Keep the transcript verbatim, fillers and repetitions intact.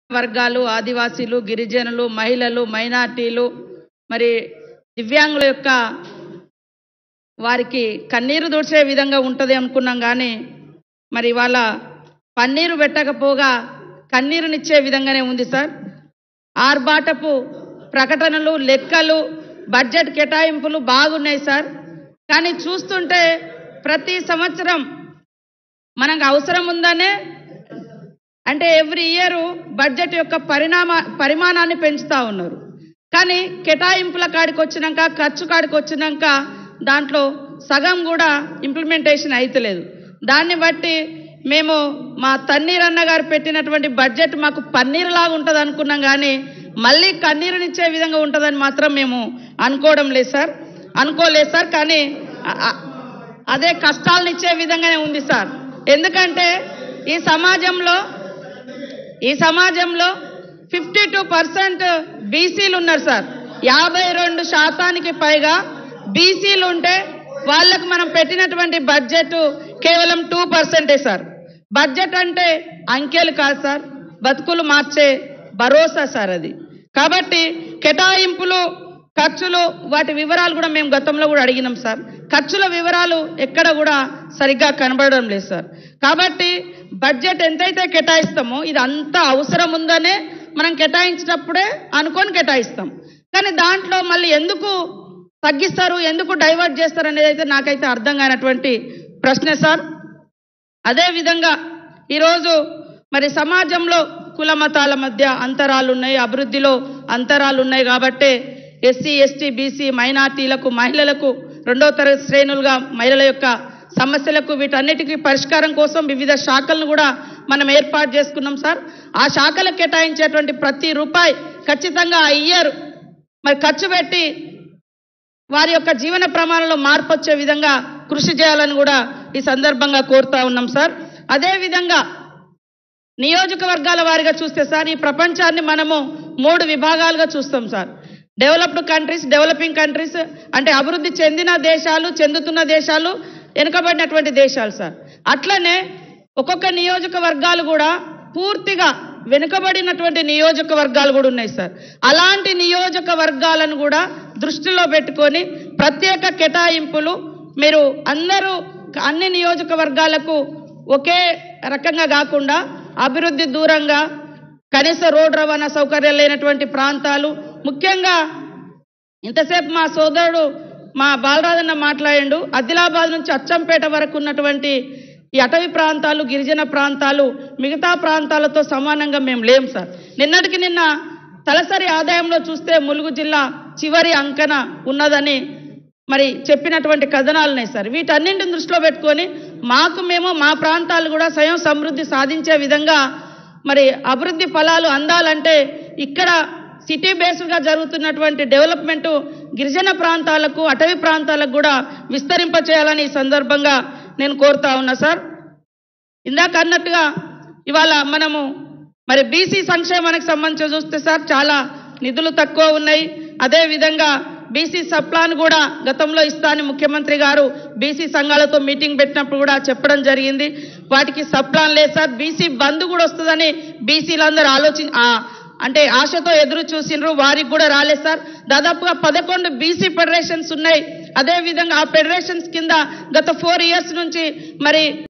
వర్గాలు, ఆదివాసీలు, గిరిజనులు, మహిళలు, మైనార్టీలు, మరి దివ్యాంగుల యొక్క వారికి కన్నీరు దూడ్చే విధంగా ఉంటుంది అనుకున్నాం. కానీ మరి వాళ్ళ పన్నీరు పెట్టకపోగా కన్నీరునిచ్చే విధంగానే ఉంది సార్. ఆర్భాటపు ప్రకటనలు, లెక్కలు, బడ్జెట్ కేటాయింపులు బాగున్నాయి సార్. కానీ చూస్తుంటే ప్రతి సంవత్సరం మనకు అవసరం ఉందనే అంటే ఎవ్రీ ఇయర్ బడ్జెట్ యొక్క పరిణామ పరిమాణాన్ని పెంచుతూ ఉన్నారు. కానీ కేటాయింపుల కాడికి వచ్చినాక, ఖర్చు కాడికి వచ్చినాక దాంట్లో సగం కూడా ఇంప్లిమెంటేషన్ అయితలేదు. దాన్ని బట్టి మేము మా తన్నీరన్న గారు పెట్టినటువంటి బడ్జెట్ మాకు పన్నీరులాగా ఉంటుంది అనుకున్నాం. కానీ మళ్ళీ కన్నీరునిచ్చే విధంగా ఉంటుందని మాత్రం మేము అనుకోవడం లేదు సార్ అనుకోలేదు సార్ కానీ అదే కష్టాలను ఇచ్చే విధంగానే ఉంది సార్. ఎందుకంటే ఈ సమాజంలో ఈ సమాజంలో ఫిఫ్టీ టూ పర్సెంట్ బీసీలు ఉన్నారు సార్. యాభై రెండు శాతానికి పైగా బీసీలు ఉంటే వాళ్ళకు మనం పెట్టినటువంటి బడ్జెట్ కేవలం టూ పర్సెంటే సార్. బడ్జెట్ అంటే అంకెలు కాదు సార్, బతుకులు మార్చే భరోసా సార్ అది. కాబట్టి కేటాయింపులు, ఖర్చులు, వాటి వివరాలు కూడా మేము గతంలో కూడా అడిగినాం సార్. ఖర్చుల వివరాలు ఎక్కడ కూడా సరిగ్గా కనబడడం లేదు సార్. కాబట్టి బడ్జెట్ ఎంతైతే కేటాయిస్తామో ఇది అంతా అవసరం ఉందనే మనం కేటాయించినప్పుడే అనుకొని కేటాయిస్తాం. కానీ దాంట్లో మళ్ళీ ఎందుకు తగ్గిస్తారు, ఎందుకు డైవర్ట్ చేస్తారు అనేది అయితే నాకైతే అర్థం కానటువంటి ప్రశ్నే సార్. అదేవిధంగా ఈరోజు మరి సమాజంలో కుల మతాల మధ్య అంతరాలు ఉన్నాయి, అభివృద్ధిలో అంతరాలు ఉన్నాయి. కాబట్టి ఎస్సీ, ఎస్టీ, బీసీ, మైనార్టీలకు, మహిళలకు, రెండో తరగతి శ్రేణులుగా మహిళల యొక్క సమస్యలకు, వీటన్నిటికీ పరిష్కారం కోసం వివిధ శాఖలను కూడా మనం ఏర్పాటు చేసుకున్నాం సార్. ఆ శాఖలకు కేటాయించేటువంటి ప్రతి రూపాయి ఖచ్చితంగా ఆ ఇయర్ మరి ఖర్చు పెట్టి వారి యొక్క జీవన ప్రమాణంలో మార్పు వచ్చే విధంగా కృషి చేయాలని కూడా ఈ సందర్భంగా కోరుతా ఉన్నాం సార్. అదేవిధంగా నియోజకవర్గాల వారిగా చూస్తే సార్, ఈ ప్రపంచాన్ని మనము మూడు విభాగాలుగా చూస్తాం sir. Developed countries, developing countries అంటే అభివృద్ధి చెందిన దేశాలు, చెందుతున్న దేశాలు, వెనుకబడినటువంటి దేశాలు సార్. అట్లనే ఒక్కొక్క నియోజకవర్గాలు కూడా పూర్తిగా వెనుకబడినటువంటి నియోజకవర్గాలు కూడా ఉన్నాయి సార్. అలాంటి నియోజకవర్గాలను కూడా దృష్టిలో పెట్టుకొని ప్రత్యేక కేటాయింపులు మీరు అందరూ అన్ని నియోజకవర్గాలకు ఒకే రకంగా కాకుండా అభివృద్ధి దూరంగా కనీస రోడ్ రవాణా సౌకర్యాలు లేనటువంటి ప్రాంతాలు, ముఖ్యంగా ఇంతసేపు మా సోదరుడు మా బాలరాజన్న మాట్లాడిండు, ఆదిలాబాద్ నుంచి అచ్చంపేట వరకు ఉన్నటువంటి ఈ అటవీ ప్రాంతాలు, గిరిజన ప్రాంతాలు మిగతా ప్రాంతాలతో సమానంగా మేము లేం సార్. నిన్నటికి నిన్న తలసరి ఆదాయంలో చూస్తే ములుగు జిల్లా చివరి అంకన ఉన్నదని మరి చెప్పినటువంటి కథనాలు ఉన్నాయి సార్. వీటన్నింటిని దృష్టిలో పెట్టుకొని మాకు మేము మా ప్రాంతాలు కూడా స్వయం సమృద్ధి సాధించే విధంగా మరి అభివృద్ధి ఫలాలు అందాలంటే ఇక్కడ సిటీ బేస్డ్గా జరుగుతున్నటువంటి డెవలప్మెంట్ గిరిజన ప్రాంతాలకు, అటవీ ప్రాంతాలకు కూడా విస్తరింప చేయాలని ఈ సందర్భంగా నేను కోరుతా ఉన్నా సార్. ఇందాక అన్నట్టుగా ఇవాళ మనము మరి బీసీ సంక్షేమానికి సంబంధించి చూస్తే సార్ చాలా నిధులు తక్కువ ఉన్నాయి. అదేవిధంగా బీసీ సప్లాన్ కూడా గతంలో ఇస్తానని ముఖ్యమంత్రి గారు బీసీ సంఘాలతో మీటింగ్ పెట్టినప్పుడు కూడా చెప్పడం జరిగింది. వాటికి సప్లాన్ లేదు సార్. బీసీ బంద్ కూడా వస్తుందని బీసీలందరూ ఆలోచి అంటే ఆశతో ఎదురు చూసినారు, వారికి కూడా రాలేదు సార్. దాదాపుగా పదకొండు బీసీ ఫెడరేషన్స్ ఉన్నాయి. అదేవిధంగా ఆ ఫెడరేషన్స్ కింద గత ఫోర్ ఇయర్స్ నుంచి మరి